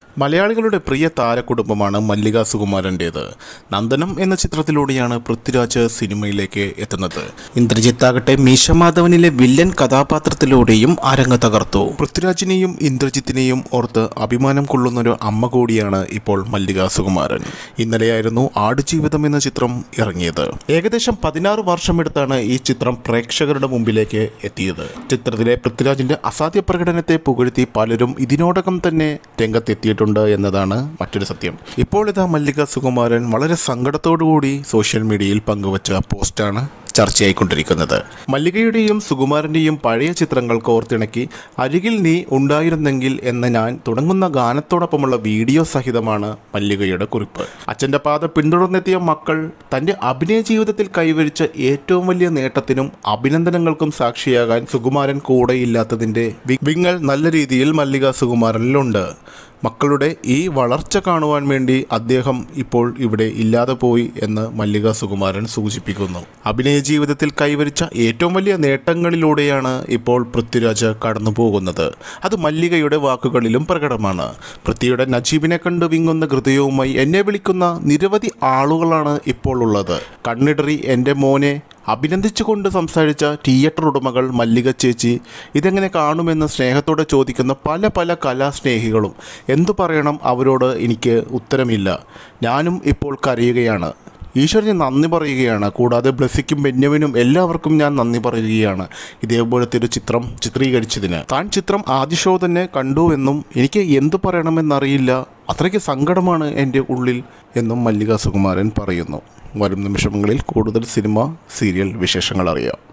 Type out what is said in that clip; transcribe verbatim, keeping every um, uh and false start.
മലയാളികളുടെ പ്രിയ താരകുടുംബമാണ് മല്ലിക സുകുമാരൻ്റേത്. നന്ദനം എന്ന ചിത്രത്തിലൂടെയാണ് പൃഥ്വിരാജ് സിനിമയിലേക്ക് എത്തുന്നത്. ഇന്ദ്രജിത്താകട്ടെ മീശമാധവനിലെ വില്ലൻ കഥാപാത്രത്തിലൂടെയും അരങ്ങ് തകർത്തു. പൃഥ്വിരാജിനെയും ഇന്ദ്രജിത്തിനെയും ഓർത്ത് അഭിമാനം കൊള്ളുന്നൊരു അമ്മ കൂടിയാണ് ഇപ്പോൾ മല്ലിക സുകുമാരൻ. ഇന്നലെയായിരുന്നു ആടുജീവിതം എന്ന ചിത്രം ഇറങ്ങിയത്. ഏകദേശം പതിനാറ് വർഷമെടുത്താണ് ഈ ചിത്രം പ്രേക്ഷകരുടെ മുമ്പിലേക്ക് എത്തിയത്. ചിത്രത്തിലെ പൃഥ്വിരാജിന്റെ അസാധ്യ പ്രകടനത്തെ പുകഴ്ത്തി പലരും ഇതിനോടകം തന്നെ രംഗത്തെത്തിയിട്ടുണ്ട് എന്നതാണ് മറ്റൊരു സത്യം. ഇപ്പോൾ ഇതാ മല്ലിക സുകുമാരൻ വളരെ സങ്കടത്തോടുകൂടി സോഷ്യൽ മീഡിയയിൽ പങ്കുവച്ച പോസ്റ്റാണ് ചർച്ചയായിക്കൊണ്ടിരിക്കുന്നത്. മല്ലികയുടെയും സുകുമാരൻ്റെയും പഴയ ചിത്രങ്ങൾ കോർത്തിണക്കി അരികിൽ നീ ഉണ്ടായിരുന്നെങ്കിൽ എന്ന ഞാൻ തുടങ്ങുന്ന ഗാനത്തോടൊപ്പമുള്ള വീഡിയോ സഹിതമാണ് മല്ലികയുടെ കുറിപ്പ്. അച്ഛൻ്റെ പാത പിന്തുടർന്നെത്തിയ മക്കൾ തൻ്റെ അഭിനയ ജീവിതത്തിൽ കൈവരിച്ച ഏറ്റവും വലിയ നേട്ടത്തിനും അഭിനന്ദനങ്ങൾക്കും സാക്ഷിയാകാൻ സുകുമാരൻ കൂടെയില്ലാത്തതിൻ്റെ വിങ്ങൽ നല്ല രീതിയിൽ മല്ലിക സുകുമാരനിലുണ്ട്. മക്കളുടെ ഈ വളർച്ച കാണുവാൻ വേണ്ടി അദ്ദേഹം ഇപ്പോൾ ഇവിടെ ഇല്ലാതെ പോയി എന്ന് മല്ലിക സുകുമാരൻ സൂചിപ്പിക്കുന്നു. അഭിനയ ജീവിതത്തിൽ കൈവരിച്ച ഏറ്റവും വലിയ നേട്ടങ്ങളിലൂടെയാണ് ഇപ്പോൾ പൃഥ്വിരാജ് കടന്നു പോകുന്നത്. അത് മല്ലികയുടെ വാക്കുകളിലും പ്രകടമാണ്. പൃഥ്വിയുടെ നജീബിനെ കണ്ട് വിങ്ങുന്ന ഹൃദയവുമായി എന്നെ വിളിക്കുന്ന നിരവധി ആളുകളാണ് ഇപ്പോൾ ഉള്ളത്. കണ്ണിടറി എൻ്റെ മോനെ അഭിനന്ദിച്ചുകൊണ്ട് സംസാരിച്ച തിയേറ്റർ ഉടമകൾ, മല്ലിക ചേച്ചി ഇതെങ്ങനെ കാണുമെന്ന് സ്നേഹത്തോടെ ചോദിക്കുന്ന പല പല കലാസ്നേഹികളും. എന്തു പറയണം അവരോട്, എനിക്ക് ഉത്തരമില്ല. ഞാനും ഇപ്പോൾ കരയുകയാണ്. ഈശ്വരന് നന്ദി പറയുകയാണ്. കൂടാതെ ബ്ലെസ്സിക്കും ബെന്യാമിനും എല്ലാവർക്കും ഞാൻ നന്ദി പറയുകയാണ് ഇതേപോലത്തെ ഒരു ചിത്രം ചിത്രീകരിച്ചതിന്. താൻ ചിത്രം ആദ്യ ഷോ തന്നെ കണ്ടുവെന്നും എനിക്ക് എന്തു പറയണമെന്നറിയില്ല, അത്രയ്ക്ക് സങ്കടമാണ് എൻ്റെ ഉള്ളിൽ എന്നും മല്ലിക സുകുമാരൻ പറയുന്നു. വരും നിമിഷങ്ങളിൽ കൂടുതൽ സിനിമ, സീരിയൽ വിശേഷങ്ങൾ അറിയാം.